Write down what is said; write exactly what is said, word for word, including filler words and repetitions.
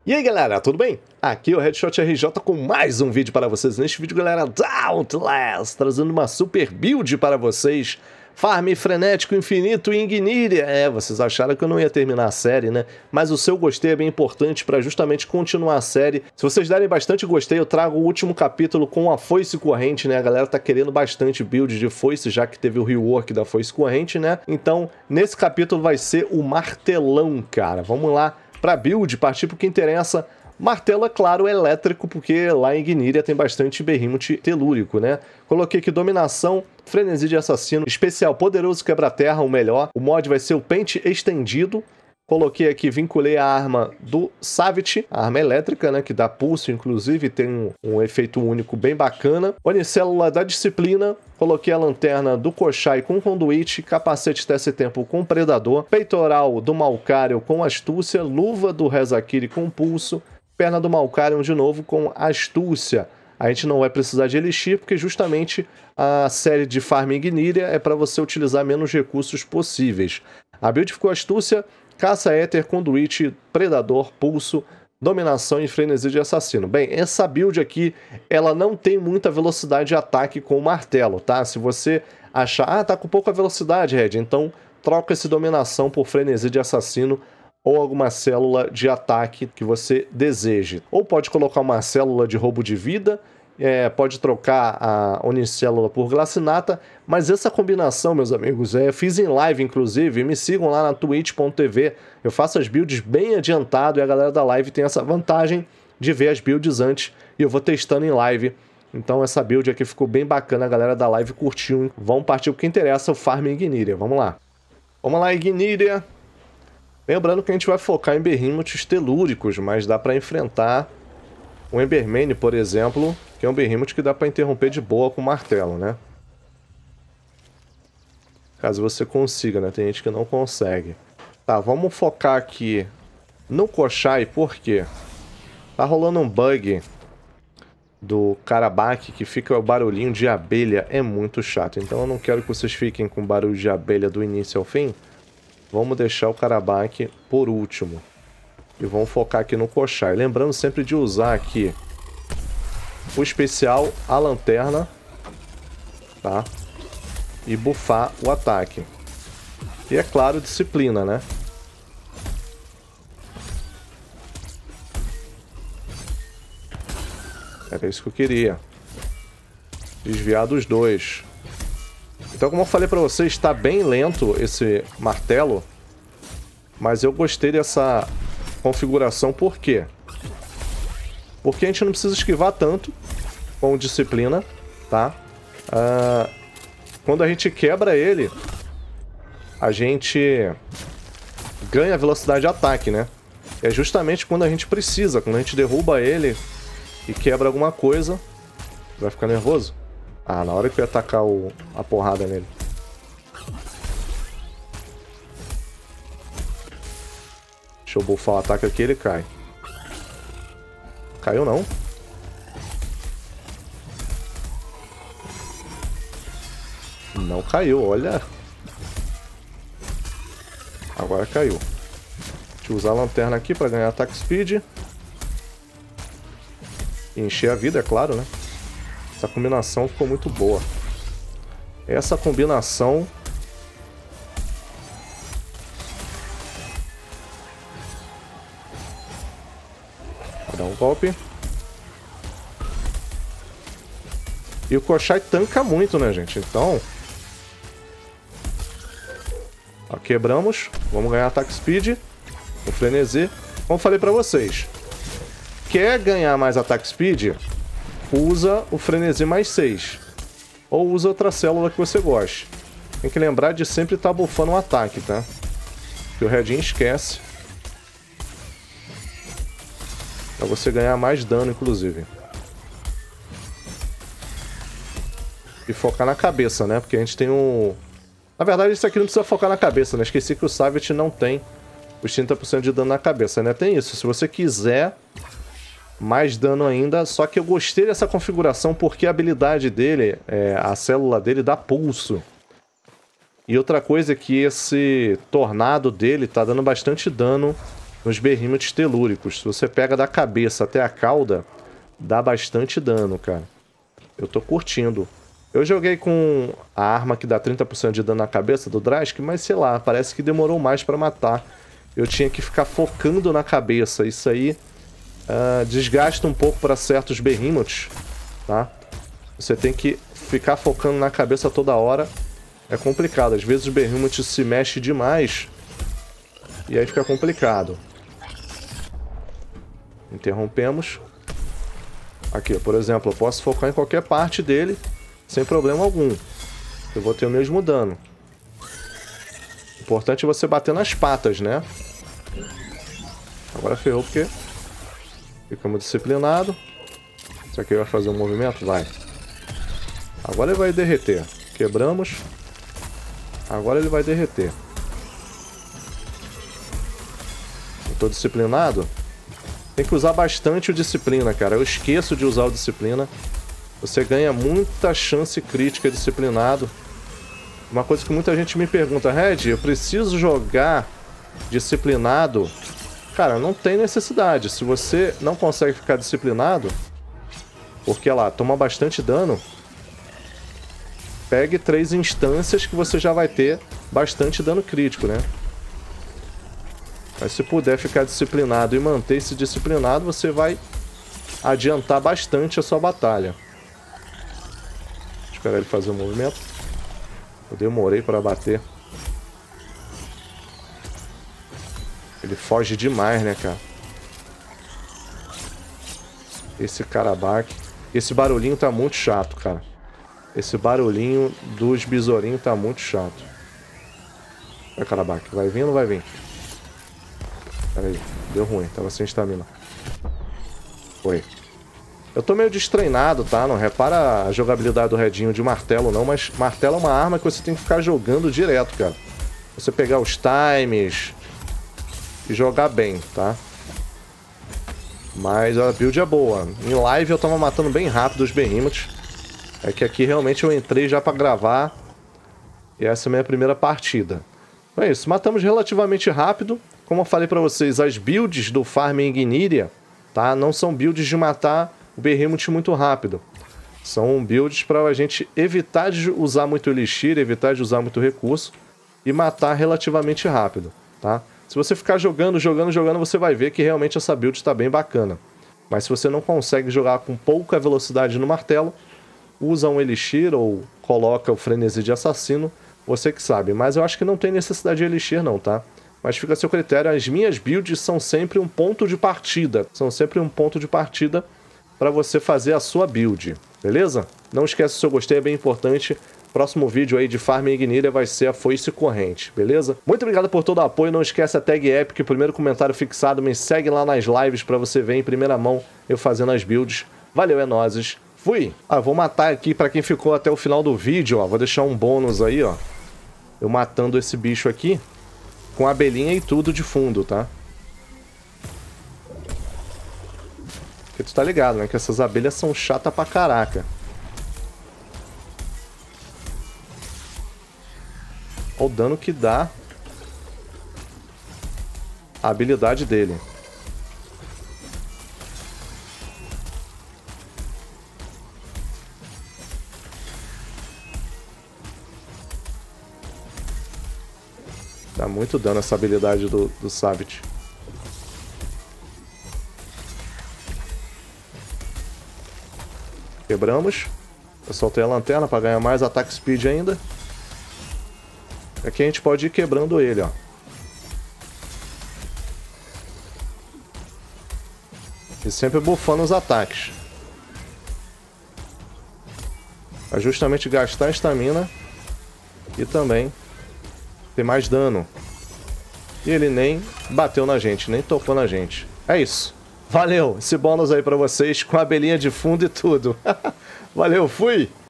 E aí galera, tudo bem? Aqui é o Headshot R J com mais um vídeo para vocês. Neste vídeo galera, Outlast, trazendo uma super build para vocês. Farm frenético, infinito e Igniria. É, vocês acharam que eu não ia terminar a série, né? Mas o seu gostei é bem importante para justamente continuar a série. Se vocês derem bastante gostei, eu trago o último capítulo com a foice corrente, né? A galera tá querendo bastante build de foice, já que teve o rework da foice corrente, né? Então, nesse capítulo vai ser o martelão, cara. Vamos lá pra build, partir pro que interessa. Martelo, é claro, elétrico, porque lá em Igniria tem bastante Behemoth telúrico, né? Coloquei aqui dominação, frenesi de assassino, especial poderoso quebra-terra, o melhor. O mod vai ser o pente estendido. Coloquei aqui, vinculei a arma do Savage, a arma elétrica, né? Que dá pulso, inclusive, tem um, um efeito único bem bacana. Unicélula da disciplina. Coloquei a lanterna do Koshai com conduíte, capacete T S Tempo com predador, peitoral do Malcarion com astúcia, luva do Rezakiri com pulso, perna do Malcarion de novo com astúcia. A gente não vai precisar de Elixir, porque justamente a série de Farm Igniria é para você utilizar menos recursos possíveis. A build ficou astúcia, caça éter, conduíte, predador, pulso, dominação e frenesi de assassino. Bem, essa build aqui, ela não tem muita velocidade de ataque com o martelo, tá? Se você achar, ah, tá com pouca velocidade, Red, então troca esse dominação por frenesi de assassino ou alguma célula de ataque que você deseje. Ou pode colocar uma célula de roubo de vida, é, pode trocar a unicélula por glacinata, mas essa combinação, meus amigos, é, fiz em live, inclusive, me sigam lá na twitch ponto tv, eu faço as builds bem adiantado e a galera da live tem essa vantagem de ver as builds antes e eu vou testando em live. Então essa build aqui ficou bem bacana, a galera da live curtiu, hein? Vamos partir o que interessa, o Farm Igniria, vamos lá. Vamos lá, Igniria. Lembrando que a gente vai focar em Behemoths telúricos, mas dá para enfrentar o Embermane, por exemplo, que é um Behemoth que dá para interromper de boa com o martelo, né? Caso você consiga, né? Tem gente que não consegue. Tá, vamos focar aqui no Koshai, por quê? Tá rolando um bug do Karabakh que fica o barulhinho de abelha, é muito chato. Então eu não quero que vocês fiquem com barulho de abelha do início ao fim. Vamos deixar o Karabakh por último. E vamos focar aqui no Koshai. Lembrando sempre de usar aqui o especial, a lanterna, tá? E buffar o ataque. E é claro, disciplina, né? Era isso que eu queria. Desviar dos dois. Então, como eu falei pra vocês, está bem lento esse martelo, mas eu gostei dessa configuração, por quê? Porque a gente não precisa esquivar tanto com disciplina, tá? Ah, quando a gente quebra ele, a gente ganha velocidade de ataque, né? É justamente quando a gente precisa, quando a gente derruba ele e quebra alguma coisa, vai ficar nervoso. Ah, na hora que eu ia atacar o, a porrada nele. Deixa eu buffar o ataque aqui, ele cai. Caiu não. Não caiu, olha. Agora caiu. Deixa eu usar a lanterna aqui para ganhar ataque speed. E encher a vida, é claro, né? Essa combinação ficou muito boa. Essa combinação... Vou dar um golpe. E o Koshai tanca muito, né, gente? Então... Ó, quebramos. Vamos ganhar ataque speed. O frenesi. Como falei pra vocês. Quer ganhar mais ataque speed? Usa o frenesi mais seis. Ou usa outra célula que você goste. Tem que lembrar de sempre estar buffando o ataque, tá? Que o Redinho esquece. Pra você ganhar mais dano, inclusive. E focar na cabeça, né? Porque a gente tem um... Na verdade, isso aqui não precisa focar na cabeça, né? Esqueci que o Savage não tem os trinta por cento de dano na cabeça, né? Tem isso. Se você quiser... mais dano ainda, só que eu gostei dessa configuração porque a habilidade dele, é, a célula dele dá pulso. E outra coisa é que esse tornado dele tá dando bastante dano nos Behemoths telúricos. Se você pega da cabeça até a cauda, dá bastante dano, cara. Eu tô curtindo. Eu joguei com a arma que dá trinta por cento de dano na cabeça do Drask, mas sei lá, parece que demorou mais pra matar. Eu tinha que ficar focando na cabeça. Isso aí uh, desgasta um pouco para certos Behemoths, tá? Você tem que ficar focando na cabeça toda hora. É complicado. Às vezes o Behemoth se mexe demais e aí fica complicado. Interrompemos. Aqui, por exemplo, eu posso focar em qualquer parte dele sem problema algum. Eu vou ter o mesmo dano. Importante é você bater nas patas, né? Agora ferrou porque ficamos disciplinados. Isso aqui vai fazer um movimento? Vai. Agora ele vai derreter. Quebramos. Agora ele vai derreter. Eu tô disciplinado. Tem que usar bastante o disciplina, cara. Eu esqueço de usar o disciplina. Você ganha muita chance crítica disciplinado. Uma coisa que muita gente me pergunta, Red, eu preciso jogar disciplinado? Cara, não tem necessidade. Se você não consegue ficar disciplinado, porque lá, toma bastante dano, pegue três instâncias que você já vai ter bastante dano crítico, né? Mas se puder ficar disciplinado e manter-se disciplinado, você vai adiantar bastante a sua batalha. Esperar ele fazer o movimento. Eu demorei para bater. Ele foge demais, né, cara? Esse Karabakh. Esse barulhinho tá muito chato, cara. Esse barulhinho dos besourinhos tá muito chato. Vai, Karabakh. Vai vir ou não vai vir? Pera aí. Deu ruim. Tava sem estamina. Foi. Eu tô meio destreinado, tá? Não repara a jogabilidade do Redinho de martelo, não. Mas martelo é uma arma que você tem que ficar jogando direto, cara. Você pegar os times e jogar bem, tá? Mas a build é boa. Em live eu tava matando bem rápido os Behemoths. É que aqui realmente eu entrei já pra gravar. E essa é a minha primeira partida. Então é isso. Matamos relativamente rápido. Como eu falei pra vocês, as builds do Farm Igniria, tá? Não são builds de matar o Behemoth muito rápido. São builds pra gente evitar de usar muito Elixir, evitar de usar muito recurso e matar relativamente rápido, tá? Se você ficar jogando, jogando, jogando, você vai ver que realmente essa build está bem bacana. Mas se você não consegue jogar com pouca velocidade no martelo, usa um Elixir ou coloca o Frenesi de Assassino, você que sabe. Mas eu acho que não tem necessidade de Elixir não, tá? Mas fica a seu critério. As minhas builds são sempre um ponto de partida. São sempre um ponto de partida para você fazer a sua build, beleza? Não esquece, se eu gostei, é bem importante. Próximo vídeo aí de Farm Igniria vai ser a foice corrente, beleza? Muito obrigado por todo o apoio. Não esquece a tag Epic, primeiro comentário fixado. Me segue lá nas lives para você ver em primeira mão eu fazendo as builds. Valeu, é nóis. Fui! Ah, vou matar aqui para quem ficou até o final do vídeo, ó. Vou deixar um bônus aí, ó. Eu matando esse bicho aqui com abelhinha e tudo de fundo, tá? Porque tu tá ligado, né? Que essas abelhas são chatas pra caraca. Olha o dano que dá a habilidade dele. Dá muito dano essa habilidade do, do Savage. Quebramos. Eu soltei a lanterna para ganhar mais ataque speed ainda. Aqui a gente pode ir quebrando ele, ó. E sempre buffando os ataques. Pra justamente gastar a estamina e também ter mais dano. E ele nem bateu na gente, nem tocou na gente. É isso. Valeu! Esse bônus aí pra vocês com a abelhinha de fundo e tudo. Valeu, fui!